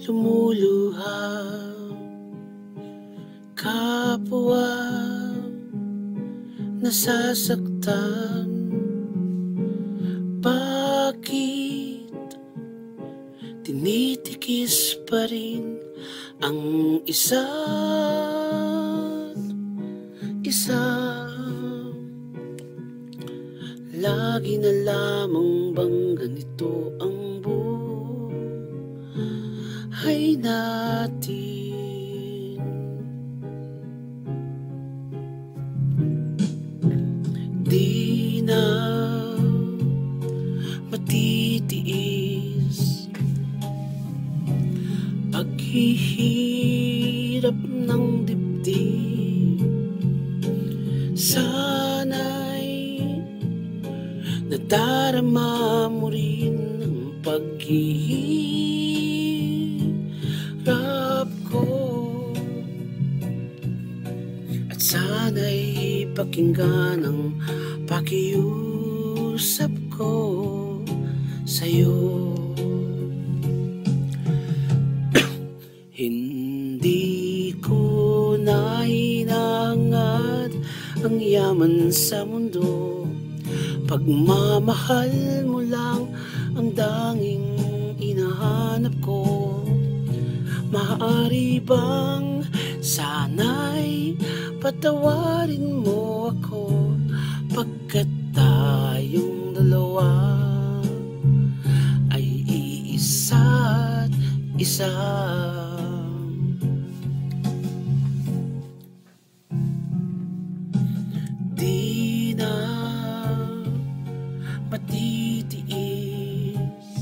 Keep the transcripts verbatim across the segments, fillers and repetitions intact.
lumuluha, kapwa nasasaktan. Bakit tinitikis pa rin ang isa't isa? Lagi na lamang bang ganito ang buhay natin? Di na matitiis paghihirap ng dibdib. Sana'y nadarama mo rin ang paghihirap ko, at sana'y pakinggan ang pakiusap ko sa'yo. Hindi ko na hinahangad ang yaman sa mundo, pagmamahal mo lang ang danging inahanap ko. Maaari bang sana'y patawarin mo ako, pagkat tayong dalawa ay iisa't isa. Di na matitiis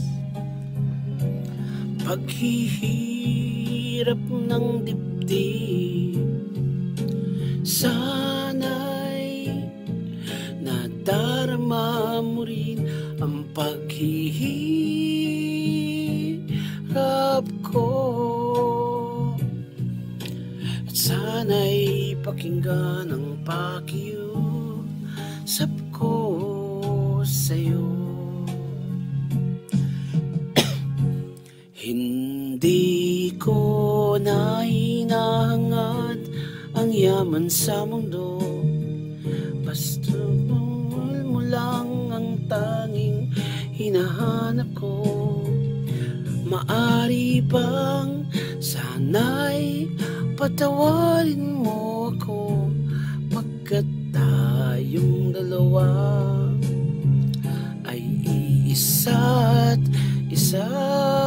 paghihirap ng dibdib. Sana'y nadarama mo rin ang paghihirap ko, at sana'y pakinggan ang pakiusap ko sa'yo. Hindi ko na hinahangad ang yaman sa mundo, basta mahal mo lang ang tanging hinahanap ko. Maari bang sana'y patawarin mo ako, pagkat tayong dalawa ay iisa't isa.